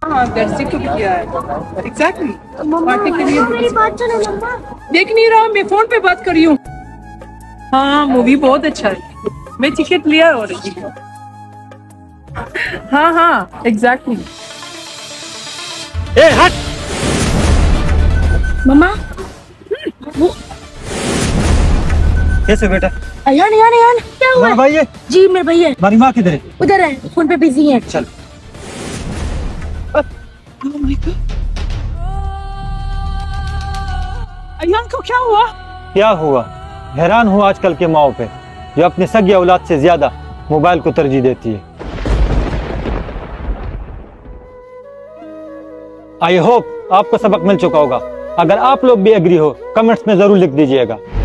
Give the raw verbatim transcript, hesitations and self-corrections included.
हाँ दर्जी को भी किया है। एग्जैक्टली पार्टी के लिए। मेरी बात सुनो मम्मा। देख नहीं रहा, मैं फोन पे बात कर रही हूँ। हाँ मूवी बहुत अच्छा है, मैं टिकट लिया और हाँ हाँ एग्जैक्टली। ए हट। मम्मा वो कैसे बेटा? अयान अयान अयान क्या हुआ? भाई है? जी मेरे भैया। हमारी माँ किधर है? उधर है, फोन पे बिजी है। चल। Oh my God. अयान को क्या हुआ? क्या हुआ? हैरान हूँ आजकल के माओ पे जो अपने सगी औलाद से ज्यादा मोबाइल को तरजीह देती है। आई होप आपको सबक मिल चुका होगा। अगर आप लोग भी एग्री हो कमेंट्स में जरूर लिख दीजिएगा।